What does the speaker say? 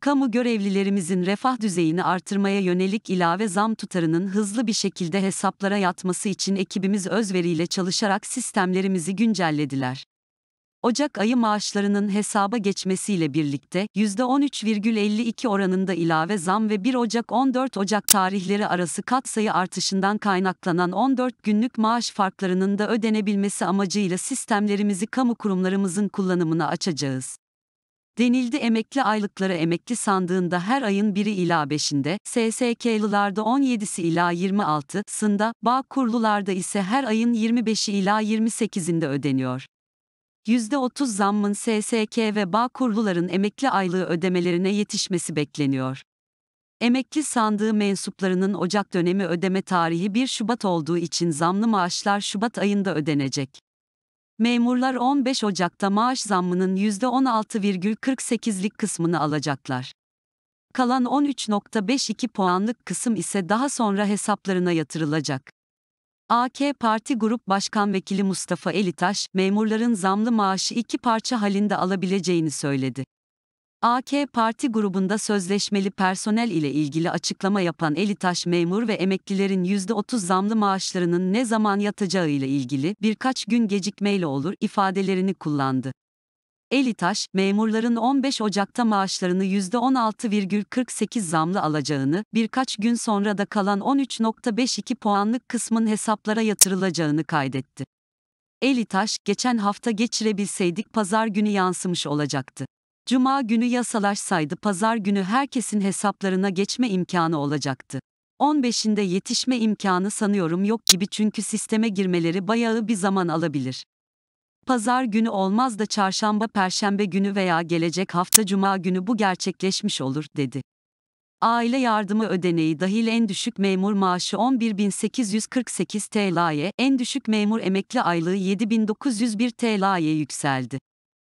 Kamu görevlilerimizin refah düzeyini artırmaya yönelik ilave zam tutarının hızlı bir şekilde hesaplara yatması için ekibimiz özveriyle çalışarak sistemlerimizi güncellediler. Ocak ayı maaşlarının hesaba geçmesiyle birlikte %13,52 oranında ilave zam ve 1 Ocak-14 Ocak tarihleri arası katsayı artışından kaynaklanan 14 günlük maaş farklarının da ödenebilmesi amacıyla sistemlerimizi kamu kurumlarımızın kullanımına açacağız. Denildi. Emekli aylıkları emekli sandığında her ayın 1'i ila 5'inde, SSK'lılarda 17'si ila 26'sında, Bağkurlularda ise her ayın 25'i ila 28'inde ödeniyor. %30 zammın SSK ve Bağkurluların emekli aylığı ödemelerine yetişmesi bekleniyor. Emekli sandığı mensuplarının Ocak dönemi ödeme tarihi 1 Şubat olduğu için zamlı maaşlar Şubat ayında ödenecek. Memurlar 15 Ocak'ta maaş zammının %16,48'lik kısmını alacaklar. Kalan 13,52 puanlık kısım ise daha sonra hesaplarına yatırılacak. AK Parti Grup Başkan Vekili Mustafa Elitaş, memurların zamlı maaşı 2 parça halinde alabileceğini söyledi. AK Parti grubunda sözleşmeli personel ile ilgili açıklama yapan Elitaş, memur ve emeklilerin %30 zamlı maaşlarının ne zaman yatacağı ile ilgili birkaç gün gecikmeyle olur ifadelerini kullandı. Elitaş, memurların 15 Ocak'ta maaşlarını %16,48 zamlı alacağını, birkaç gün sonra da kalan 13,52 puanlık kısmın hesaplara yatırılacağını kaydetti. Elitaş, geçen hafta geçirebilseydik pazar günü yansımış olacaktı. Cuma günü yasalaşsaydı pazar günü herkesin hesaplarına geçme imkanı olacaktı. 15'inde yetişme imkanı sanıyorum yok gibi, çünkü sisteme girmeleri bayağı bir zaman alabilir. Pazar günü olmaz da çarşamba, perşembe günü veya gelecek hafta cuma günü bu gerçekleşmiş olur, dedi. Aile yardımı ödeneği dahil en düşük memur maaşı 11.848 TL'ye, en düşük memur emekli aylığı 7.901 TL'ye yükseldi.